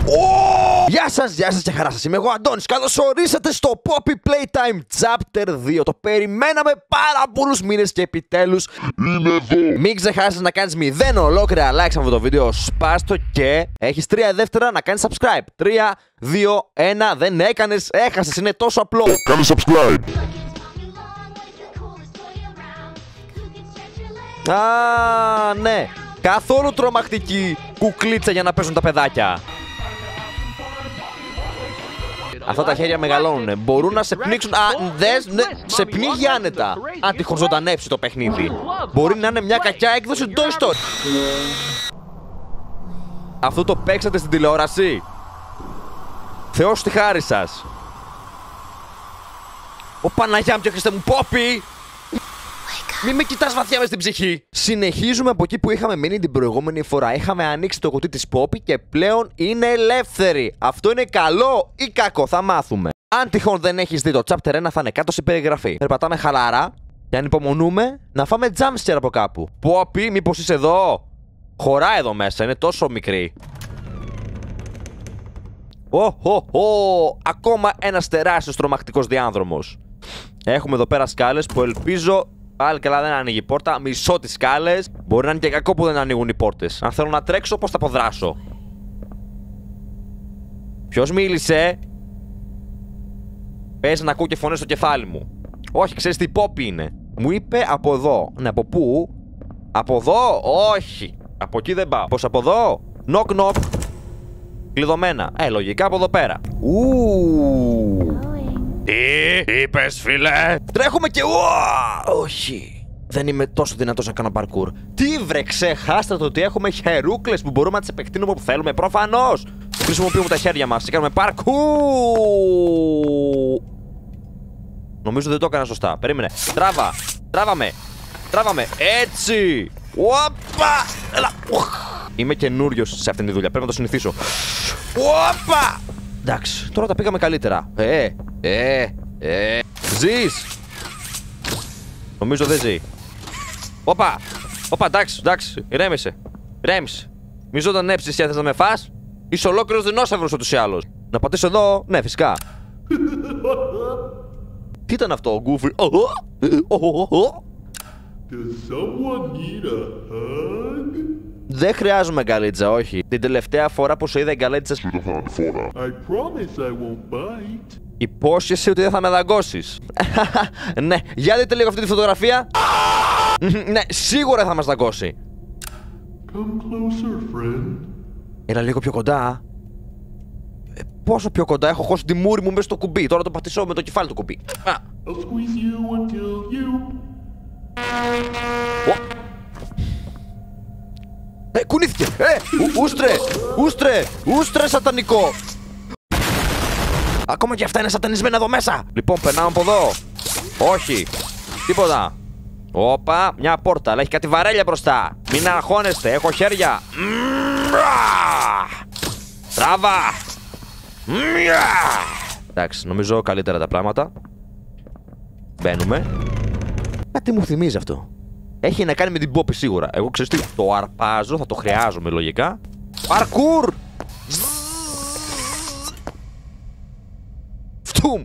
Γεια σας και χαρά σας, είμαι εγώ Αντώνης. Καλώς ορίσατε στο Poppy Playtime Chapter 2. Το περιμέναμε πάρα πολλούς μήνες και επιτέλους είναι εδώ. Μην ξεχάσεις να κάνεις 0 ολόκληρα likes αυτό το βίντεο. Σπάστο και έχεις 3 δεύτερα να κάνεις subscribe. 3, 2, 1, δεν έκανες, έχασες, είναι τόσο απλό. Κάνε subscribe. Α, ναι. Καθόλου τρομακτική κουκλίτσα για να παίζουν τα παιδάκια. Αυτά τα χέρια μεγαλώνουνε. Μπορούν να σε πνίξουν. Α, δες, ναι, σε πνίγει άνετα. Αν τυχόν ζωντανέψει το παιχνίδι. Μπορεί να είναι μια κακιά έκδοση του Toy Story. Αυτό το παίξατε στην τηλεόραση. Θεός τη χάρη σας. Ω Παναγιά μου και Χριστέ μου, Poppy! Μη με κοιτάς βαθιά μες στην ψυχή. Συνεχίζουμε από εκεί που είχαμε μείνει την προηγούμενη φορά. Είχαμε ανοίξει το κουτί της Poppy και πλέον είναι ελεύθερη. Αυτό είναι καλό ή κακό, θα μάθουμε. Αν τυχόν δεν έχεις δει το chapter 1, θα είναι κάτω στην περιγραφή. Περπατάμε χαλαρά και ανυπομονούμε να φάμε jumpscare από κάπου. Poppy, μήπως είσαι εδώ? Χωράει εδώ μέσα, είναι τόσο μικρή. Ακόμα ένας τεράστιος τρομακτικός διάνδρομος. Έχουμε εδώ πέρα σκάλες που ελπίζω πάλι καλά δεν ανοίγει η πόρτα. Μισώ τις σκάλες. Μπορεί να είναι και κακό που δεν ανοίγουν οι πόρτες. Αν θέλω να τρέξω, πώς θα αποδράσω? Ποιος μίλησε? Παίζει να ακούω και φωνές στο κεφάλι μου. Όχι, ξέρεις τι Poppy είναι? Μου είπε από εδώ. Ναι, από πού? Από εδώ? Όχι. Από εκεί δεν πάω. Πώς από εδώ? Knock knock. Κλειδωμένα. Λογικά από εδώ πέρα. Τι είπες, φίλε? Τρέχουμε και όχι. Δεν είμαι τόσο δυνατός να κάνω parkour. Τι βρε, ξεχάστε το ότι έχουμε χερούκλες που μπορούμε να τις επεκτείνουμε όπου θέλουμε. Προφανώς χρησιμοποιούμε τα χέρια μας και κάνουμε parkour. Νομίζω δεν το έκανα σωστά. Περίμενε. Τράβαμε. Έτσι. Οπα. Έλα. Είμαι καινούριος σε αυτήν τη δουλειά. Πρέπει να το συνηθίσω. Οπα. Εντάξει, τώρα τα πήγαμε καλύτερα. Ζεις? Νομίζω δεν ζει. Όπα, εντάξει, ηρέμησε. Μη ζωντανέψεις και θες να με φας? Είσαι ολόκληρος δεινόσαυρος ούτως ή άλλως. Να πατήσω εδώ? Ναι, φυσικά. Τι ήταν αυτό, ο Goofy? Δεν χρειάζομαι γκαλίτσα, όχι. Την τελευταία φορά που σε είδα γκαλίτσες υπόσχεσαι ότι δεν θα με δαγκώσεις. Ναι, για δείτε λίγο αυτή τη φωτογραφία. Ναι, σίγουρα θα μας δαγκώσει. Έλα λίγο πιο κοντά. Πόσο πιο κοντά? Έχω χώσει τη μούρη μου μέσα στο κουμπί. Τώρα το πατήσω με το κεφάλι του κουμπί. Κουνήθηκε! Ούστρε σατανικό! Ακόμα και αυτά είναι σατανισμένα εδώ μέσα! Λοιπόν, περνάμε από εδώ. Όχι. Τίποτα. Όπα, μια πόρτα, αλλά έχει κάτι βαρέλια μπροστά. Μην αγχώνεστε, έχω χέρια. Τράβα! Εντάξει, νομίζω καλύτερα τα πράγματα. Μπαίνουμε. Κάτι μου θυμίζει αυτό. Έχει να κάνει με την Poppy σίγουρα. Εγώ ξέρεις τι, το αρπάζω, θα το χρειάζομαι λογικά. Parkour! Φτούμ!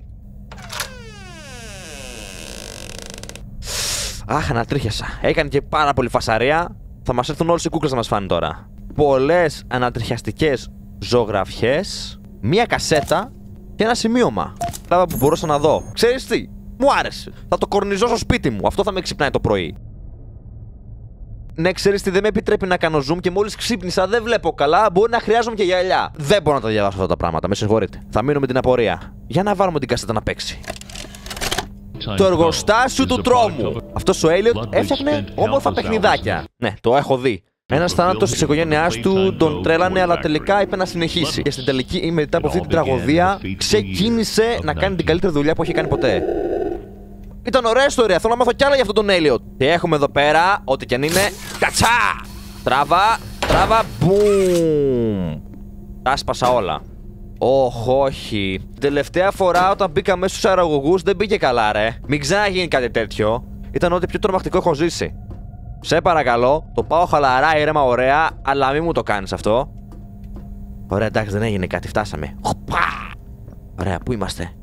Αχ, ανατρίχιασα. Έκανε και πάρα πολύ φασαρία. Θα μας έρθουν όλες οι κούκλες να μας φάνε τώρα. Πολλές ανατριχιαστικές ζωγραφιές, μία κασέτα και ένα σημείωμα. Λάβα που μπορούσα να δω. Ξέρεις τι, μου άρεσε. Θα το κορνιζώ στο σπίτι μου. Αυτό θα με ξυπνάει το πρωί. Ναι, ξέρεις τι, δεν με επιτρέπει να κάνω zoom και μόλις ξύπνησα δεν βλέπω καλά. Μπορεί να χρειάζομαι και γυαλιά. Δεν μπορώ να τα διαβάσω αυτά τα πράγματα. Με συγχωρείτε. Θα μείνω με την απορία. Για να βάλουμε την κασέτα να παίξει. Το εργοστάσιο του τρόμου. Αυτός ο Elliot έφτιαχνε όμορφα παιχνιδάκια. Ναι, το έχω δει. Ένας θάνατος της οικογένειάς του τον τρέλανε, αλλά τελικά είπε να συνεχίσει. Και στην τελική, μετά από αυτή την τραγωδία, ξεκίνησε να κάνει την καλύτερη δουλειά που έχει κάνει ποτέ. Ήταν ωραία ιστορία. Θέλω να μάθω κι άλλα για αυτόν τον Elliot. Τι έχουμε εδώ πέρα, ό,τι κι αν είναι. Κατσά! Τράβα, μπουμ! Τα σπάσα όλα. Όχι. Την τελευταία φορά όταν μπήκα μέσα στους αερογωγούς δεν πήγε καλά, ρε. Μην ξαναγίνει κάτι τέτοιο. Ήταν ό,τι πιο τρομακτικό έχω ζήσει. Σε παρακαλώ, το πάω χαλαρά, ήρεμα, ωραία, αλλά μην μου το κάνεις αυτό. Ωραία, εντάξει, δεν έγινε κάτι, φτάσαμε. Ωραία, πού είμαστε?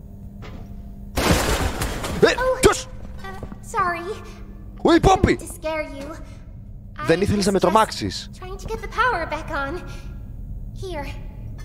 Ποιος? Sorry. Ουι, Πόπι! To scare you. Δεν I ήθελες να με was just τρομάξεις. Trying to get the power back on. Here.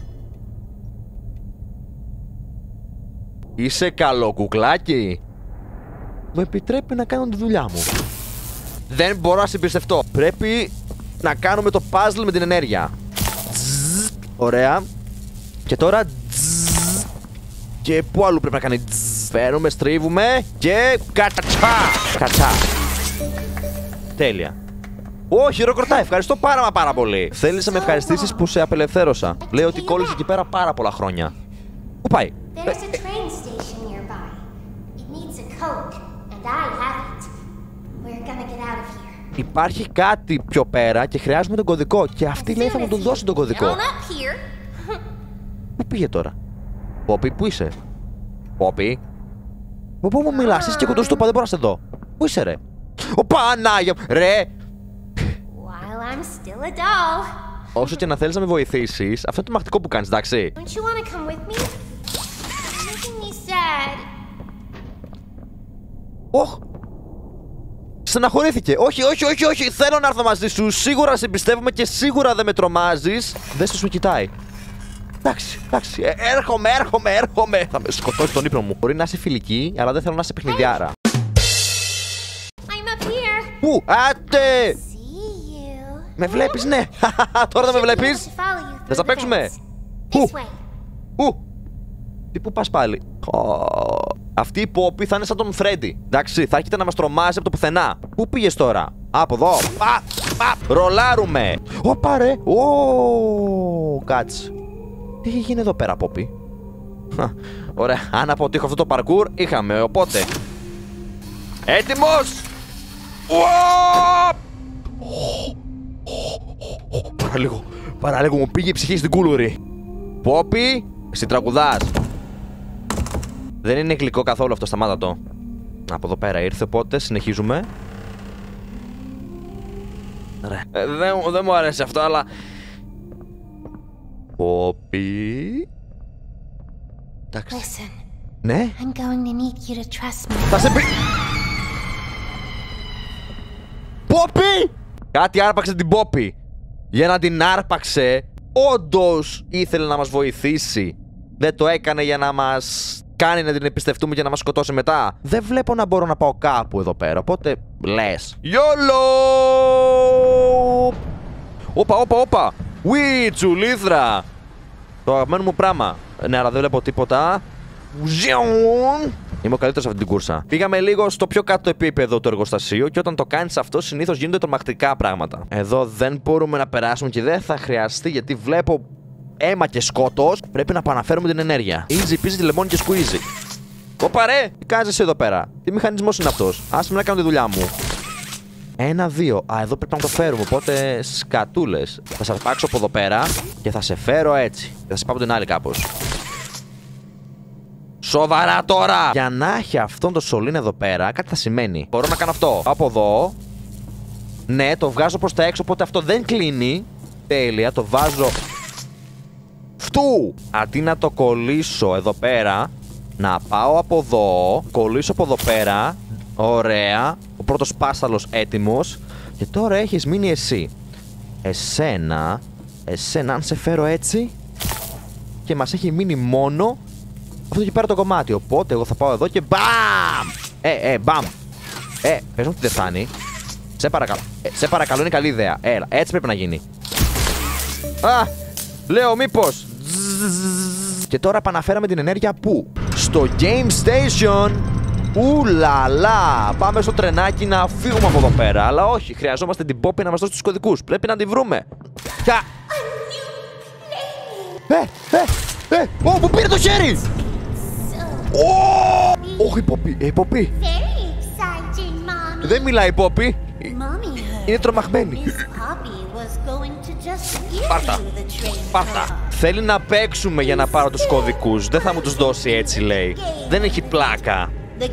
Είσαι καλό κουκλάκι. Μου επιτρέπει να κάνω τη δουλειά μου. Δεν μπορώ να σε εμπιστευτώ. Πρέπει να κάνουμε το puzzle με την ενέργεια. Τζζζ. Ωραία. Και τώρα τζζζ. Και πού αλλού πρέπει να κάνει τζζζ. Φέρουμε, στρίβουμε και κατσά. Κατσά. Τέλεια. Ω, χειροκροτά, ευχαριστώ πάρα πολύ. Θέλεις να με ευχαριστήσεις που σε απελευθέρωσα. Λέει ότι κόλλησε εκεί πέρα πάρα πολλά χρόνια. Πού πάει? There's a train station nearby. It needs a code, and I have it. We're gonna get out of here. Υπάρχει κάτι πιο πέρα και χρειάζομαι τον κωδικό. Και αυτή λέει θα μου τον δώσει τον κωδικό. Down up here. Πού πήγε τώρα? Πόπι, πού είσαι? Πόπι. Πού μου μιλάς? Είσαι και κοντός του, δεν μπορώ να σε δω. Πού είσαι ρε? Ο Πανάγια μου, ρε! While I'm still a doll. Όσο και να θέλεις να με βοηθήσεις, αυτό είναι το μαχτικό που κάνεις, εντάξει? Don't you want to come with me? You're making me sad. Όχ! Στεναχωρήθηκε. Όχι. Θέλω να έρθω μαζί σου. Σίγουρα σε πιστεύουμε και σίγουρα δεν με τρομάζεις. Δεν σου κοιτάει. Εντάξει. Έρχομαι. Θα με σκοτώσει τον ύπνο μου. Μπορεί να είσαι φιλική, αλλά δεν θέλω να είσαι παιχνιδιάρα. I'm up here. Πού? Άτε! See you. Με βλέπεις, ναι. Τώρα δεν με βλέπεις. Θα παίξουμε? Πού? Πού? Τι πού πας πάλι? Αυτή η Πόπι θα είναι σαν τον Φρέντι. Εντάξει, θα έρχεται να μας τρομάζει από το πουθενά. Πού πήγες τώρα? Από εδώ. Ρολάρουμε. Ωπα ρε. Κάτσε. Τι έχει γίνει εδώ πέρα, Πόπι? Ωραία, αν αποτύχω αυτό το παρκούρ, είχαμε, οπότε. Έτοιμος! Παραλίγο μου πήγε η ψυχή στην κούλουρη. Πόπι, εσύ τραγουδάς. Δεν είναι γλυκό καθόλου αυτό, σταμάτα το. Από εδώ πέρα ήρθε, οπότε συνεχίζουμε. Δεν μου αρέσει αυτό, αλλά... Πόπι... Εντάξει. Listen, Ναι. I'm going to need you to trust me. Θα σε πει... Πόπι! Κάτι άρπαξε την Πόπι. Για να την άρπαξε, όντως ήθελε να μας βοηθήσει. Δεν το έκανε για να μας κάνει να την εμπιστευτούμε και να μας σκοτώσει μετά. Δεν βλέπω να μπορώ να πάω κάπου εδώ πέρα, οπότε λες. YOLO! Όπα! Ουι, τσουλήθρα! Το αγαπημένο μου πράγμα. Ναι, αλλά δεν βλέπω τίποτα. Είμαι ο καλύτερος σε αυτή την κούρσα. Πήγαμε λίγο στο πιο κάτω επίπεδο του εργοστασίου και όταν το κάνεις αυτό, συνήθως γίνονται τρομακτικά πράγματα. Εδώ δεν μπορούμε να περάσουμε και δεν θα χρειαστεί γιατί βλέπω αίμα και σκότος. Πρέπει να επαναφέρουμε την ενέργεια. Easy peasy, λεμόνι και squeezy. Ωπα ρε! Τι κάνεις εσύ εδώ πέρα? Τι μηχανισμός είναι αυτός? Άσε με να κάνω τη δουλειά μου. 1-2. Εδώ πρέπει να το φέρουμε. Οπότε σκατούλες. Θα σε αρπάξω από εδώ πέρα και θα σε φέρω έτσι. Και θα σε πάω από την άλλη κάπως. Σοβαρά τώρα! Για να έχει αυτόν το σωλήν εδώ πέρα, κάτι θα σημαίνει. Μπορώ να κάνω αυτό. Από εδώ. Ναι, το βγάζω προς τα έξω, οπότε αυτό δεν κλείνει. Τέλεια, το βάζω. Φτού! Αντί να το κολλήσω εδώ πέρα, να πάω από εδώ, κολλήσω από εδώ πέρα. Ωραία. Ο πρώτος πάσταλος έτοιμος. Και τώρα έχεις μείνει εσύ. Εσένα, αν σε φέρω έτσι. Και μας έχει μείνει μόνο αυτό εκεί πέρα το κομμάτι. Οπότε εγώ θα πάω εδώ και μπαμ! Μπαμ! Πες μου ότι δεν φτάνει. Σε παρακαλώ, είναι καλή ιδέα. Έλα, έτσι πρέπει να γίνει. Λέω μήπως. Και τώρα επαναφέραμε την ενέργεια πού? Στο Game Station. Ουλαλά! Πάμε στο τρενάκι να φύγουμε από εδώ πέρα. Αλλά όχι, χρειαζόμαστε την Πόπι να μας δώσει τους κωδικούς. Πρέπει να την βρούμε. Μου πήρε το χέρι! Όχι, Πόπι. Δεν μιλάει η Πόπι. Είναι τρομαγμένη. Πάρτα. Θέλει να παίξουμε για να πάρω τους κωδικούς. Δεν θα μου τους δώσει έτσι, λέει. Δεν έχει πλάκα.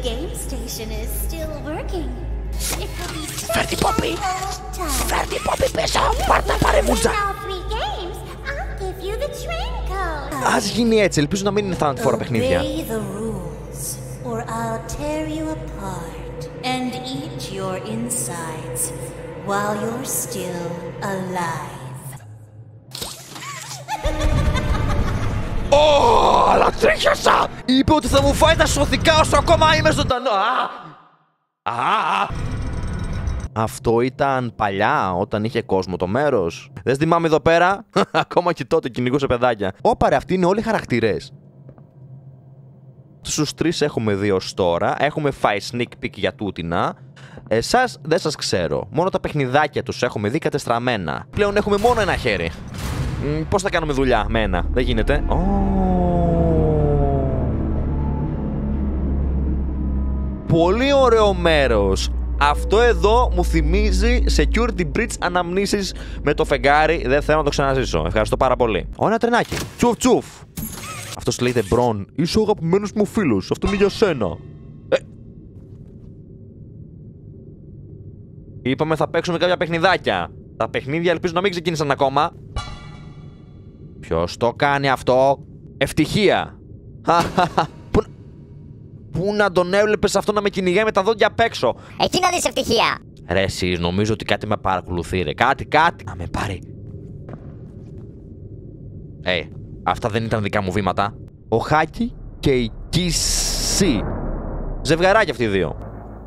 Φέρ' την Πόπι πίσω. Πάρτα, πάρε μούτζα. you the train code. Ας γίνει έτσι, ελπίζω να μην είναι θανατηφόρα παιχνίδια. Obey the rules, or I'll tear you apart and eat your insides while you're still alive. Ω, αλλά τρίχιασα! Είπε ότι θα μου φάει τα σωθικά όσο ακόμα είμαι ζωντανό. Αυτό ήταν παλιά, όταν είχε κόσμο το μέρος. Δεν θυμάμαι εδώ πέρα. Ακόμα και τότε κυνηγούσε παιδάκια. Ωπαρε, αυτοί είναι όλοι χαρακτήρες. Στους τρεις έχουμε δει ως τώρα. Έχουμε φάει sneak peek για τούτινα. Εσάς δεν σας ξέρω. Μόνο τα παιχνιδάκια τους έχουμε δει κατεστραμμένα. Πλέον έχουμε μόνο ένα χέρι. Πώς θα κάνουμε δουλειά με ένα? Δεν γίνεται. Πολύ ωραίο μέρος. Αυτό εδώ μου θυμίζει Security Breach αναμνήσεις με το φεγγάρι. Δεν θέλω να το ξαναζήσω. Ευχαριστώ πάρα πολύ. Ένα τρενάκι. Τσουφ τσουφ. Αυτός λέγεται Μπρον. Είσαι ο αγαπημένος μου φίλος. Αυτό είναι για σένα. Είπαμε θα παίξουμε κάποια παιχνιδάκια. Τα παιχνίδια ελπίζω να μην ξεκίνησαν ακόμα. Ποιος το κάνει αυτό? Ευτυχία. Πού να τον έβλεπες αυτό να με κυνηγάει με τα δόντια απ' έξω? Εκεί να δεις ευτυχία. Ρε εσείς, νομίζω ότι κάτι με παρακολουθεί ρε. Κάτι. Να με πάρει. Αυτά δεν ήταν δικά μου βήματα. Ο Χάκη και η Κισή. Ζευγαράκι αυτοί οι δύο.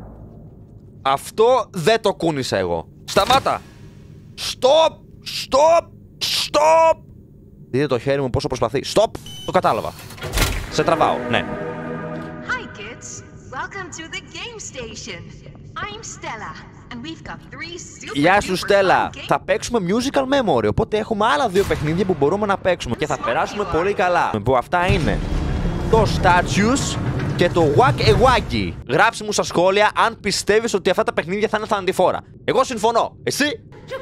Αυτό δεν το κούνησα εγώ. Σταμάτα. Stop. Δείτε το χέρι μου πόσο προσπαθεί. Stop. Το κατάλαβα. Σε τραβάω, ναι. Hi kids, welcome to the game station. I'm Stella and we've got 3 super Γεια σου duper Στέλλα. fun games. Θα παίξουμε musical memory. Οπότε έχουμε άλλα δύο παιχνίδια που μπορούμε να παίξουμε. Και θα περάσουμε πολύ καλά. Που αυτά είναι το Statues και το Wack a Wacky. Γράψε μου στα σχόλια αν πιστεύεις ότι αυτά τα παιχνίδια θα είναι θανατηφόρα. Εγώ συμφωνώ. Εσύ?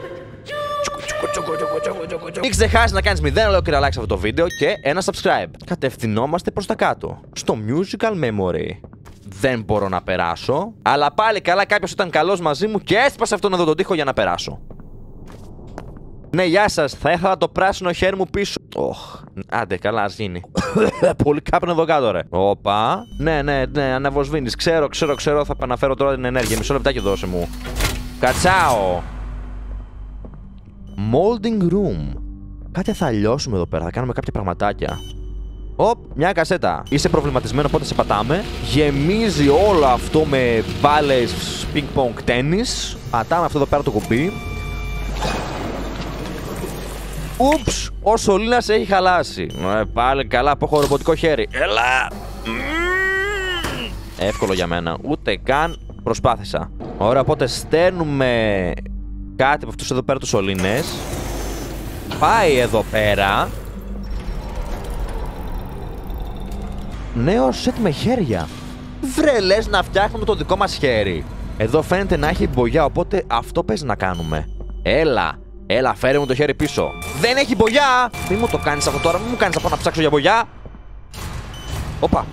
Μην ξεχάσεις να κάνεις 0 ολόκληρα like σε αυτό το βίντεο και ένα subscribe. Κατευθυνόμαστε προς τα κάτω. Στο musical memory. Δεν μπορώ να περάσω. Αλλά πάλι καλά κάποιος ήταν καλός μαζί μου και έσπασε αυτόν εδώ τον τοίχο για να περάσω. Ναι, γεια σας. Θα ήθελα το πράσινο χέρι μου πίσω. Άντε, καλά, ας γίνει. Πολύ κάπνο εδώ κάτω, ρε. Όπα. Ναι, ανεβοσβήνεις. Ξέρω. Θα επαναφέρω τώρα την ενέργεια. Μισό λεπτάκι δώσε μου. Κατσάω. Molding room. Κάτι θα λιώσουμε εδώ πέρα. Θα κάνουμε κάποια πραγματάκια. Μια κασέτα. Είσαι προβληματισμένο, οπότε σε πατάμε. Γεμίζει όλο αυτό με μπάλες ping-pong tennis. Πατάμε αυτό εδώ πέρα το κουμπί. Ούψ, ο σωλήνας έχει χαλάσει. Πάλι καλά που έχω ρομποτικό χέρι. Έλα. Εύκολο για μένα. Ούτε καν προσπάθησα. Ωραία, οπότε στέλνουμε κάτι από αυτούς εδώ πέρα τους σωλήνες. Πάει εδώ πέρα. Νέο σετ με χέρια. Βρε, λες να φτιάχνουμε το δικό μας χέρι. Εδώ φαίνεται να έχει μπογιά, οπότε αυτό παίζει να κάνουμε. Έλα, φέρε μου το χέρι πίσω. Δεν έχει μπογιά! Μη μου το κάνεις αυτό τώρα, μη μου κάνεις να πάω να ψάξω για μπογιά. Όπα.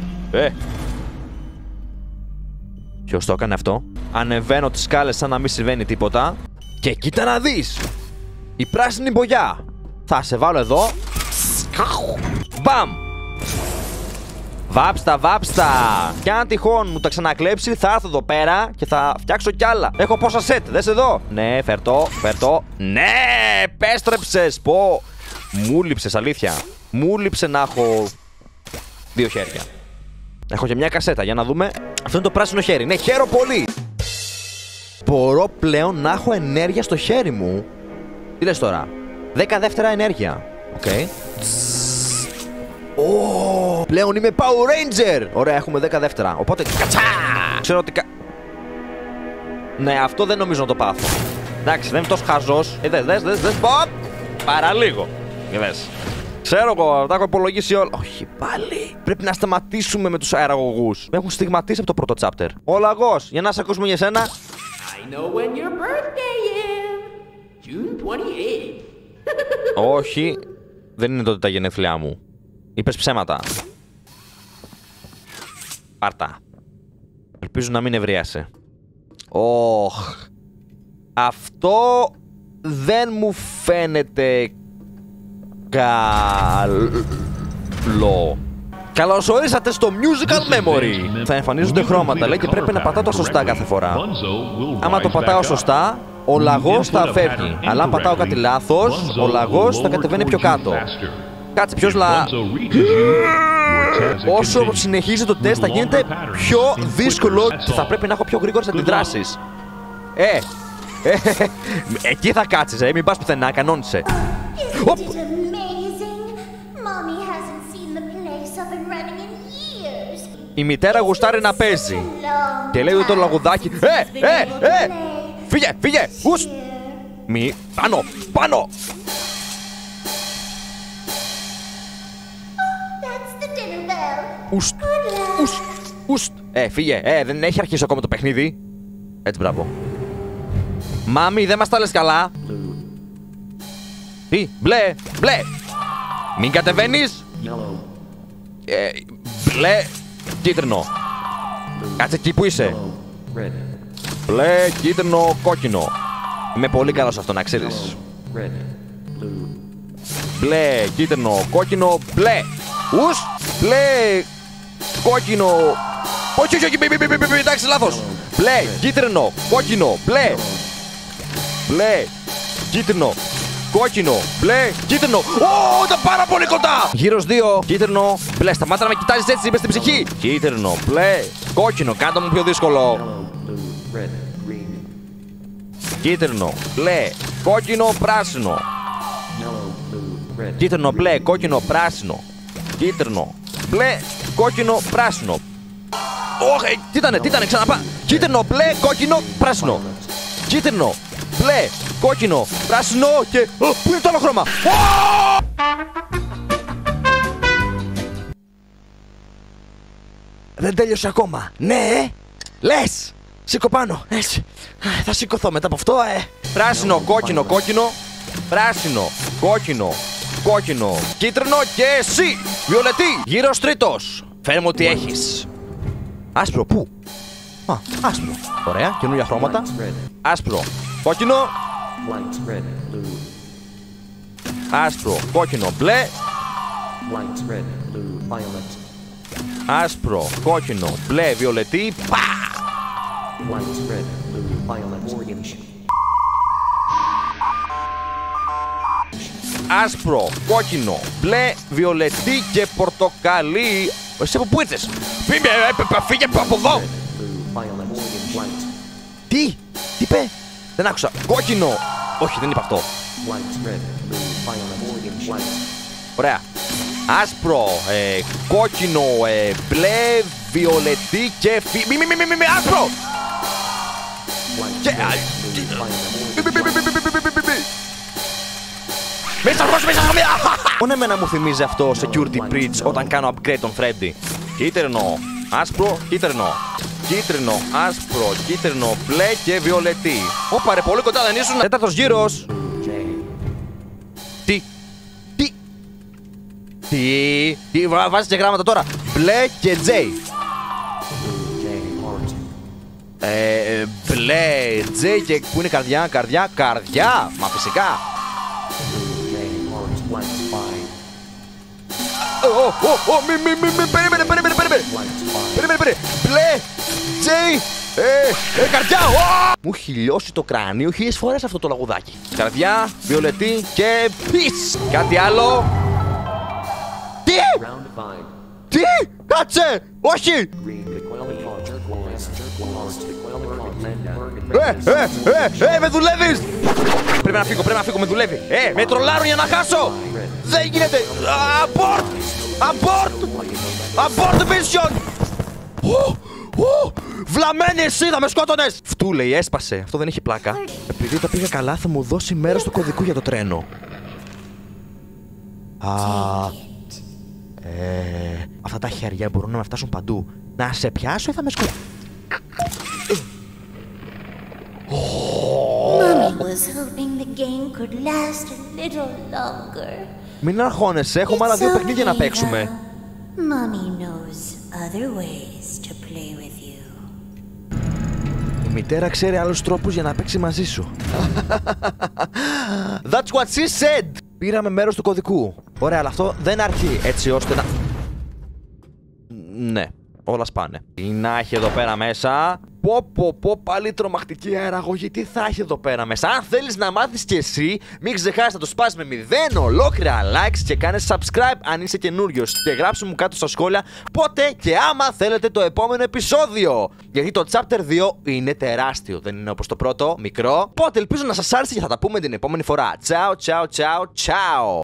Ποιος το έκανε αυτό? Ανεβαίνω τις σκάλες σαν να μην συμβαίνει τίποτα. Και κοίτα να δεις! Η πράσινη μπογιά. Θα σε βάλω εδώ. Μπαμ! Βάψτα! Κι αν τυχόν μου τα ξανακλέψει, θα έρθω εδώ πέρα και θα φτιάξω κι άλλα. Έχω πόσα σετ, δες εδώ. Ναι, φέρτο. Ναι, επέστρεψες. Πω. Μου λείψες, αλήθεια. Μου λείψε να έχω 2 χέρια. Έχω και μια κασέτα, για να δούμε. Αυτό είναι το πράσινο χέρι. Ναι, χαίρο πολύ. Μπορώ πλέον να έχω ενέργεια στο χέρι μου. Τι λες τώρα? 10 δεύτερα ενέργεια. Οκ. Πλέον είμαι Power Ranger! Ωραία, έχουμε 10 δεύτερα. Οπότε κατσά! Ξέρω ότι ναι, αυτό δεν νομίζω να το πάθω. Εντάξει, δεν είμαι τόσο χαζός. Δες. Παραλίγο. Δες. Ξέρω εγώ, τα έχω υπολογίσει όλα. Όχι, πάλι. Πρέπει να σταματήσουμε με τους αεραγωγούς. Με έχουν στιγματίσει από το πρώτο chapter. Ο λαγός, για να σε ακούσουμε για σένα. I know when your birthday is. June 28th. Όχι, δεν είναι τότε τα γενέθλιά μου. Είπες ψέματα. Πάρτα. Ελπίζω να μην ευρίασε. Αυτό δεν μου φαίνεται Καλό. Καλώς ορίσατε στο Musical Memory. Θα εμφανίζονται χρώματα, λέει, και πρέπει να πατάω τα σωστά κάθε φορά. Άμα το πατάω σωστά, ο λαγός θα φεύγει. Αλλά αν πατάω κάτι λάθος, ο λαγός θα κατεβαίνει πιο κάτω. Κάτσε, ποιος Όσο συνεχίζει το τεστ θα γίνεται πιο δύσκολο και θα πρέπει να έχω πιο γρήγορες αντιδράσεις. Εκεί θα κάτσεις, μην πας πουθενά, κανόνισε. Isn't it amazing? Mommy hasn't seen the place up and running in years. Η μητέρα γουστάρει να παίζει. Και λέει το λαγουδάκι. Φύγε, ους. Μη, πάνω. That's the dinner bell. Ουστ. Φύγε, δεν έχει αρχίσει ακόμα το παιχνίδι. Έτσι, μπράβο. Μάμι, δεν μας τα λες καλά. Τι, μπλε. Μην κατεβαίνεις. Μπλε, κίτρινο. Κάτσε εκεί που είσαι. Μπλε, κίτρινο, κόκκινο. Είμαι πολύ καλός αυτό, να ξέρεις. Μπλε, κίτρινο, κόκκινο, μπλε. Ους, μπλε, κόκκινο. Όχι, εντάξει, λάθος. Μπλε, κίτρινο, κόκκινο, μπλε. Μπλε, κίτρινο, κόκκινο, μπλε, κίτρινο. Ω, ήταν πάρα πολύ κοντά! Γύρος 2, κίτρινο, μπλε. Σταμάτα να με κοιτάζεις έτσι, είμαι στην ψυχή. Κίτρινο, μπλε, κόκκινο, κάτω μου πιο δύσκολο. Κίτρινο, μπλε, κόκκινο, πράσινο. Κίτρινο, μπλε, κόκκινο, πράσινο. Κίτρινο, μπλε, κόκκινο, πράσινο. Όχι, τι ήτανε, ξαναπά. Κίτρινο, μπλε, κόκκινο, πράσινο. Κίτρινο, μπλε, κόκκινο, πράσινο και... Πού είναι το άλλο χρώμα? Δεν τέλειωσε ακόμα. Ναι, λες. Σήκω πάνω. Έτσι. Θα σηκωθώ μετά από αυτό. Πράσινο, κόκκινο, κόκκινο. Πράσινο, κόκκινο, κόκκινο, κίτρινο και εσύ. Βιολετή. Γύρος τρίτος. Φέρε μου ό,τι έχεις. Άσπρο, πού? Άσπρο. Ωραία, καινούργια χρώματα. Άσπρο, κόκκινο. Άσπρο, κόκκινο, μπλε. Άσπρο, κόκκινο, μπλε, βιολετή. Πα! Άσπρο, κόκκινο, μπλε, βιολετή και πορτοκαλί. Εσύ από πού ήρθες? Φύγε από εδώ! Τι είπε? Δεν άκουσα. Κόκκινο. Όχι, δεν είπα αυτό. Ωραία. Άσπρο, κόκκινο, μπλε, βιολετή και μη, άσπρο! Μέσα χρώμια! Μόνο εμένα μου θυμίζει αυτό security breach όταν κάνω upgrade τον Freddy. Κίτρινο, άσπρο, κίτρινο. Κίτρινο, άσπρο, κίτρινο, μπλε και βιολετή. Ωπα ρε, πολύ κοντά δεν ήσουν? Τέταρτος γύρος. Τι, βάζεις και γράμματα τώρα. Μπλε και J. Μπλε, J και πού είναι καρδιά, μα φυσικά. Περίμενε. Μπλε, J, καρδιά. Μου έχει λιώσει το κράνιο 1000 φορές αυτό το λαγουδάκι. Καρδιά, βιολετή και peace. Κάτι άλλο? Τι, κάτσε, όχι. Με δουλεύεις. Πρέπει να φύγω, με δουλεύει. Με τρολάρουν για να χάσω. Δεν γίνεται. Abort mission. Βλαμμένη εσύ, θα με σκότωνες. Φτού λέει, έσπασε. Αυτό δεν έχει πλάκα. Επειδή τα πήγα καλά θα μου δώσει μέρος του κωδικού για το τρένο. Αυτά τα χέρια μπορούν να με φτάσουν παντού. Να σε πιάσω ή θα με σκοτώσω? Mommy was hoping the game could last a little longer. Μην αγχώνεσαι, έχουμε άλλα 2 παιχνίδια να παίξουμε. Mommy knows other ways to play with you. Η μητέρα ξέρει άλλους τρόπους για να παίξει μαζί σου. That's what she said. Πήραμε μέρος του κωδικού. Ωραία, αλλά αυτό δεν αρκεί έτσι ώστε να... Ναι, όλα σπάνε. Τι να έχει εδώ πέρα μέσα. Πω, πάλι τρομακτική αεραγωγή. Τι θα έχει εδώ πέρα μέσα. Αν θέλεις να μάθεις κι εσύ, μην ξεχάσεις να το σπάσεις με 0 ολόκληρα likes και κάνεις subscribe αν είσαι καινούριος. Και γράψτε μου κάτω στα σχόλια πότε και άμα θέλετε το επόμενο επεισόδιο. Γιατί το chapter 2 είναι τεράστιο. Δεν είναι όπως το πρώτο, μικρό. Οπότε ελπίζω να σας άρεσε και θα τα πούμε την επόμενη φορά. Ciao, ciao, ciao, ciao.